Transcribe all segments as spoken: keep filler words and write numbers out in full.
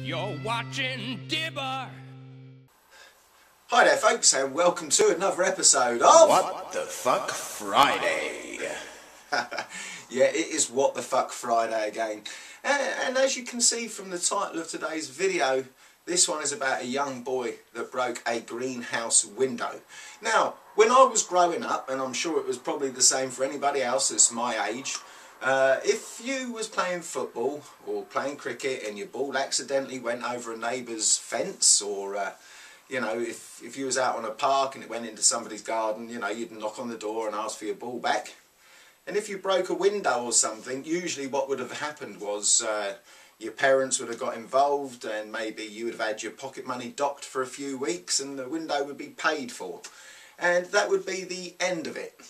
You're watching Dibber. Hi there folks, and welcome to another episode of What the Fuck Friday. Yeah, it is What the Fuck Friday again. And, and as you can see from the title of today's video, this one is about a young boy that broke a greenhouse window. Now, when I was growing up, and I'm sure it was probably the same for anybody else that's my age, uh, if you was playing football or playing cricket and your ball accidentally went over a neighbour's fence, or uh, you know, if, if you was out on a park and it went into somebody's garden, you know, you'd knock on the door and ask for your ball back. And if you broke a window or something, usually what would have happened was uh, your parents would have got involved, and maybe you would have had your pocket money docked for a few weeks and the window would be paid for. And that would be the end of it.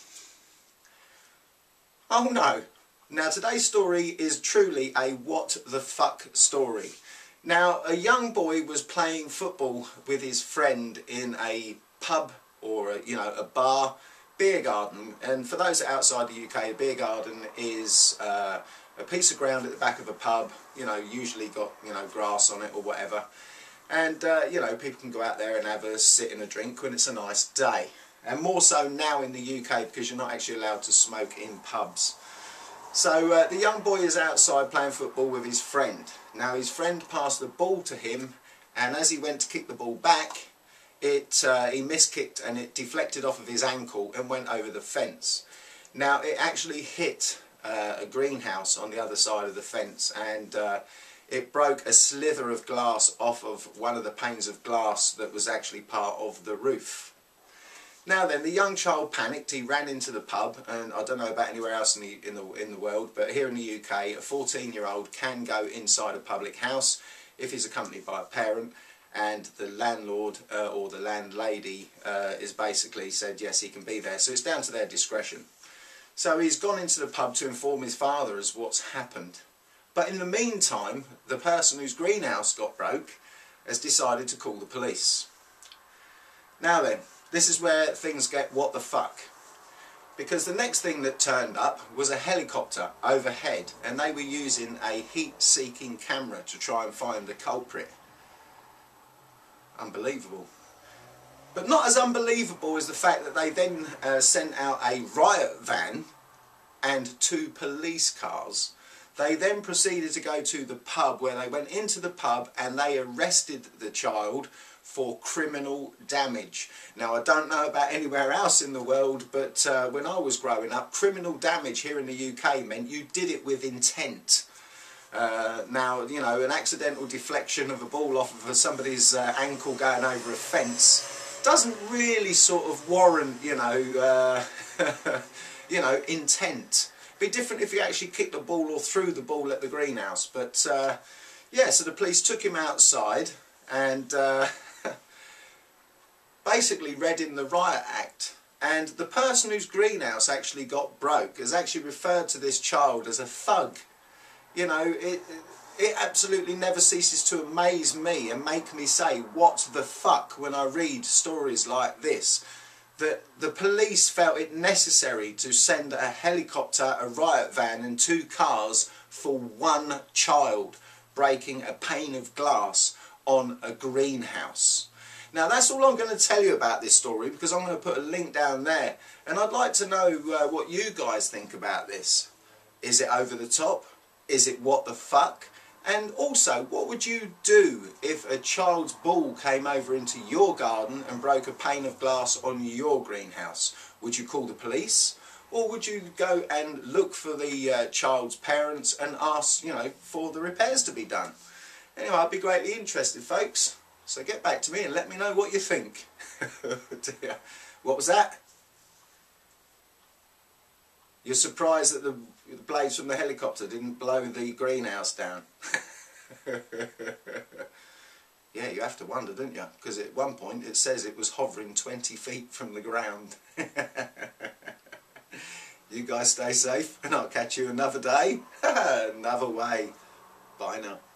Oh no. Now today's story is truly a what the fuck story. Now, a young boy was playing football with his friend in a pub, or a, you know, a bar, beer garden. And for those outside the U K, a beer garden is uh, a piece of ground at the back of a pub, you know, usually got, you know, grass on it or whatever. And, uh, you know, people can go out there and have a sit and a drink when it's a nice day. And more so now in the U K, because you're not actually allowed to smoke in pubs. So uh, the young boy is outside playing football with his friend. Now his friend passed the ball to him, and as he went to kick the ball back, it uh, he miskicked and it deflected off of his ankle and went over the fence. Now it actually hit uh, a greenhouse on the other side of the fence, and uh, it broke a slither of glass off of one of the panes of glass that was actually part of the roof. Now then, the young child panicked. He ran into the pub, and I don't know about anywhere else in the in the in the world, but here in the U K, a fourteen-year-old can go inside a public house if he's accompanied by a parent, and the landlord uh, or the landlady uh, is basically said yes, he can be there. So it's down to their discretion. So he's gone into the pub to inform his father as what's happened. But in the meantime, the person whose greenhouse got broke has decided to call the police. Now then, this is where things get what the fuck. Because the next thing that turned up was a helicopter overhead, and they were using a heat-seeking camera to try and find the culprit. Unbelievable. But not as unbelievable as the fact that they then uh, sent out a riot van and two police cars. They then proceeded to go to the pub, where they went into the pub and they arrested the child for criminal damage. Now, I don't know about anywhere else in the world, but uh, when I was growing up, criminal damage here in the U K meant you did it with intent. Uh, now, you know, an accidental deflection of a ball off of somebody's uh, ankle going over a fence doesn't really sort of warrant, you know, uh, you know, intent. It'd be different if you actually kicked the ball or threw the ball at the greenhouse. But uh, yeah, so the police took him outside and uh, basically read him the riot act. And the person whose greenhouse actually got broke has actually referred to this child as a thug. You know, it, it absolutely never ceases to amaze me and make me say, what the fuck, when I read stories like this. That the police felt it necessary to send a helicopter, a riot van and two cars for one child breaking a pane of glass on a greenhouse. Now that's all I'm going to tell you about this story, because I'm going to put a link down there, and I'd like to know uh, what you guys think about this. Is it over the top? Is it what the fuck? And also, what would you do if a child's ball came over into your garden and broke a pane of glass on your greenhouse? Would you call the police? Or would you go and look for the uh, child's parents and ask, you know, for the repairs to be done? Anyway, I'd be greatly interested, folks. So get back to me and let me know what you think. Dear. What was that? You're surprised that the, the blades from the helicopter didn't blow the greenhouse down? Yeah, you have to wonder, don't you? Because at one point it says it was hovering twenty feet from the ground. You guys stay safe, and I'll catch you another day, another way. Bye now.